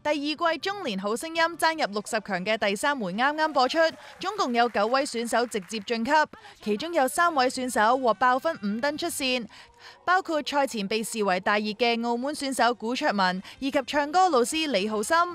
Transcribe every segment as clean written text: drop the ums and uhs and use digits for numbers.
第二季中年好聲音爭入60強嘅第3回啱啱播出，總共有9位選手直接晉級，其中有3位選手獲爆分5燈出線，包括賽前被視為大熱嘅澳門選手古卓文，以及唱歌老師李浩森。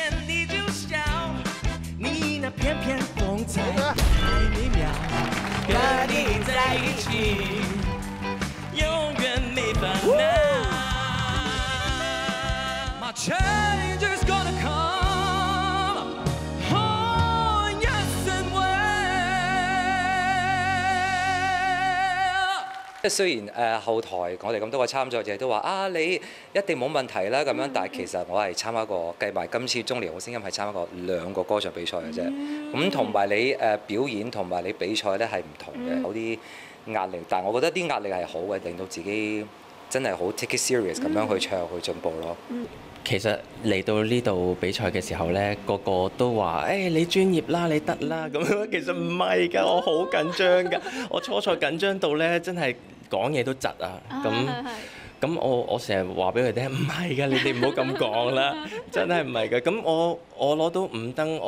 即係雖然後台我哋咁多個參賽者都話啊你一定冇問題啦咁樣，但係其實我係參加過計埋今次中年好聲音係參加過2個歌唱比賽嘅啫。咁同埋你表演同埋你比賽咧係唔同嘅，有啲壓力。但係我覺得啲壓力係好嘅，令到自己真係好 take it serious 咁樣去唱去進步咯。 其實嚟到呢度比賽嘅時候呢，個個都話：誒你專業啦，你得啦咁樣。其實唔係㗎，我好緊張㗎。我初賽緊張到呢，真係講嘢都窒啊。咁我成日話俾佢聽，唔係㗎，你哋唔好咁講啦，真係唔係㗎。咁我攞到5燈，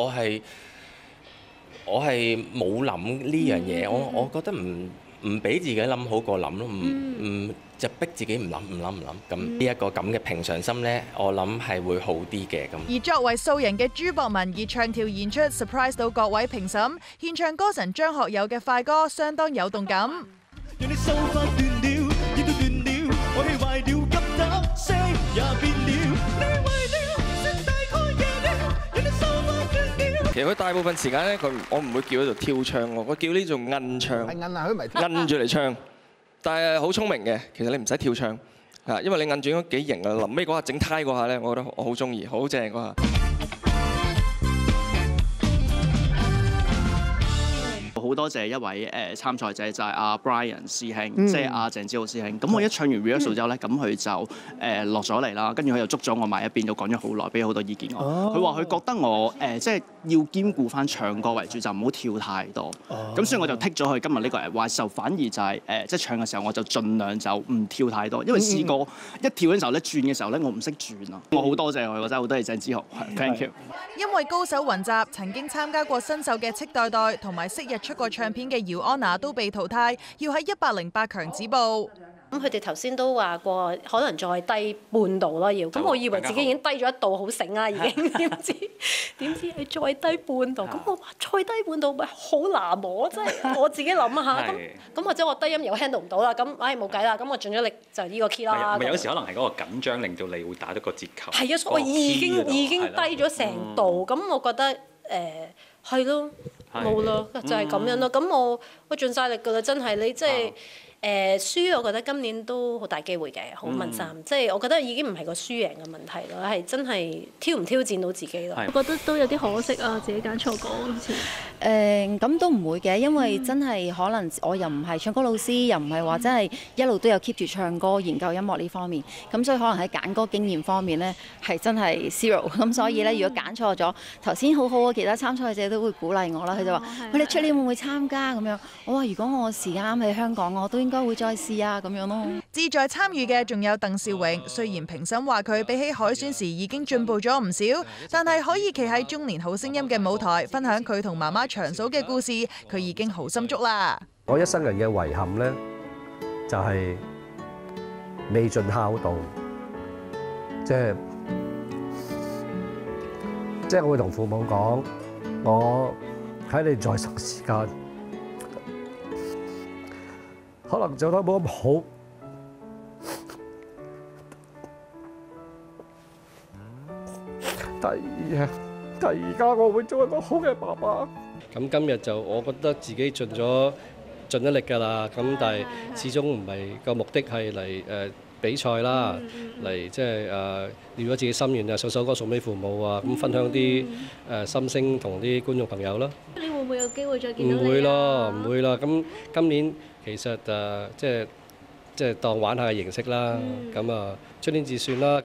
我係冇諗呢樣嘢，我覺得唔俾自己諗好過諗咯，唔就逼自己唔諗。咁呢一個咁嘅平常心呢，我諗係會好啲嘅咁。 而作為素人嘅朱博文以唱跳演出 surprise 到各位評審，獻唱歌神張學友嘅快歌相當有動感。 其實佢大部分時間咧，我唔會叫佢做跳唱喎，我叫呢種摁唱，摁住嚟唱。但係好聰明嘅，其實你唔使跳唱，因為你摁住應該幾型啊！臨尾嗰下整呔嗰下咧，我覺得我好中意，好正嗰下。 好多謝一位參賽者就係阿 Brian 師兄，即係阿鄭志豪師兄。咁我一唱完 rehearsal 之後咧，咁佢就落咗嚟啦，跟住佢又捉咗我埋一邊，就講咗好耐，俾好多意見我。佢話佢覺得我即係要兼顧翻唱歌為主，就唔好跳太多。咁所以我就剔咗佢今日呢個advice，就反而就係即係唱嘅時候我就盡量就唔跳太多，因為試過一跳嘅時候咧，轉嘅時候咧，我唔識轉啊。我好多謝佢，我真係好多謝鄭志豪 ，thank you。 因為高手雲集，曾經參加過新秀嘅戚代代同埋昔日出過唱片嘅姚安娜都被淘汰，要喺108強止步。 咁佢哋頭先都話過，可能再低半度咯要。咁我以為自己已經低咗1度，好醒啦已經。點知係再低半度？咁我話再低半度咪好難喎，真係我自己諗下。咁或者我低音又 handle 唔到啦，咁冇計啦，咁我盡咗力就呢個 key 啦。 有時可能係嗰個緊張令到你會打得個折扣。 係啊，所以我已經低咗成度，咁我覺得係咯，冇咯，就係咁樣咯。咁我盡晒力㗎啦，真係你即係。輸我覺得今年都好大機會嘅，好問心。即係我覺得已經唔係個輸贏嘅問題咯，係真係挑唔挑戰到自己咯。 我覺得都有啲可惜啊，自己揀錯歌好似。 咁都唔會嘅，因為真係可能我又唔係唱歌老師，又唔係話真係一路都有 keep 住唱歌、研究音樂呢方面。咁所以可能喺揀歌經驗方面呢，係真係 zero。咁所以呢，如果揀錯咗，頭先好好啊，其他參賽者都會鼓勵我啦。佢就話：喂，你出年會唔會參加咁樣？我話：如果我時間啱喺香港，我都應該會再試啊咁樣咯。 志在參與嘅仲有鄧兆榮，雖然評審話佢比起海選時已經進步咗唔少，但係可以企喺中年好聲音嘅舞台，分享佢同媽媽長嫂嘅故事，佢已經好心足啦。 我一生人嘅遺憾呢，就係未盡孝道，即係我會同父母講，我喺你在生時間，可能做得冇咁好，但係而家我會做一個好嘅爸爸。 咁今日就我覺得自己盡咗力㗎啦，咁但係始終唔係個目的係嚟比賽啦，嚟即係了咗自己心願啊，唱首歌送俾父母啊，咁分享啲心聲同啲觀眾朋友啦。 你會唔會有機會再見到你啊？ 唔會啦。咁今年其實即係當玩下嘅形式啦。咁出年至算啦。